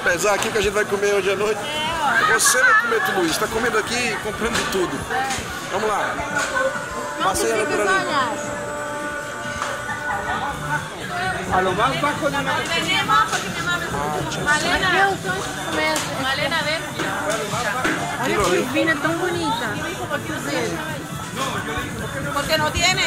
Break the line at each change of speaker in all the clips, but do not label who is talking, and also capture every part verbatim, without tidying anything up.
pesar aqui que a gente vai comer hoje à noite.
É, ó.
Você vai comer tudo isso, tá comendo aqui, comprando tudo.
É.
Vamos lá.
Não
Passei ela por ali.
A lo más bajo de una
Malena, Malena, ven. Olha que turbina tão bonita. Porque não tiene.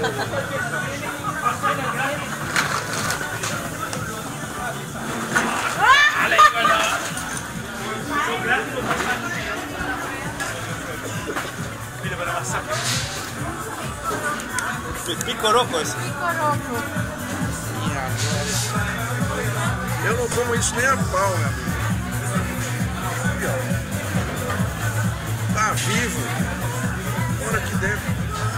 Pico rojo esse.
Pico rojo.
Eu não como isso nem a pau, meu amigo. Tá vivo. Bora aqui dentro.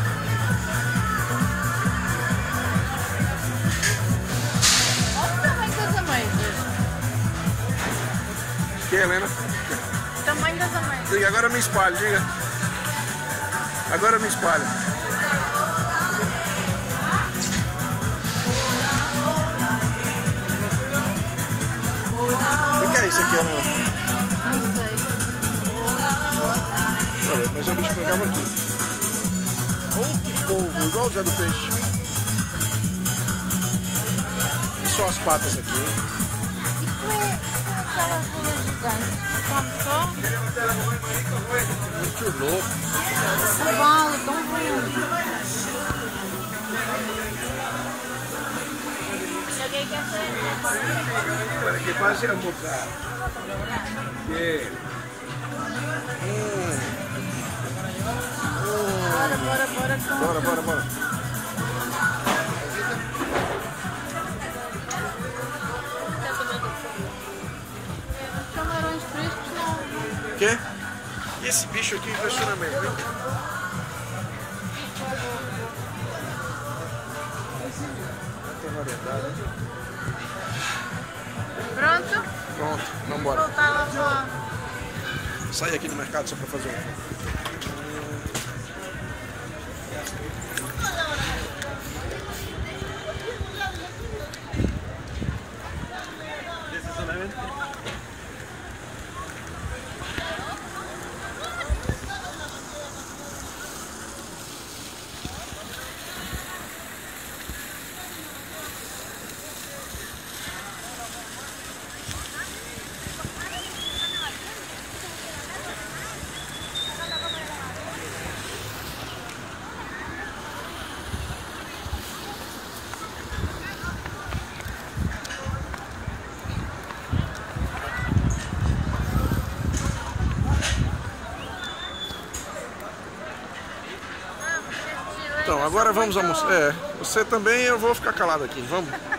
Olha o tamanho das amêndoas.
Que, Helena?
O tamanho das amêndoas.
Diga, agora me espalhe, diga. Agora me espalha. O que é isso aqui, Helena?
Não sei.
Olha, mas eu bicho pegava aqui. Ou que polvo, igual o Zé do Peixe. E só as patas aqui, hein?
Isso é aquelas rolas gigantes. Come só?
Muito louco.
Cavalo, tão ruim.
Para que pase a almoçar. Que...
Hum.
Bora, bora, bora.
Bora, bora, bora.
Camarões frescos não.
O quê? E esse bicho aqui impressionamento, hein? Tem variedade, hein?
Pronto?
Pronto, vamos embora.
Voltar lá pra...
Sair aqui do mercado só pra fazer um. Então, agora vamos almoçar. É, você também, eu vou ficar calado aqui. Vamos.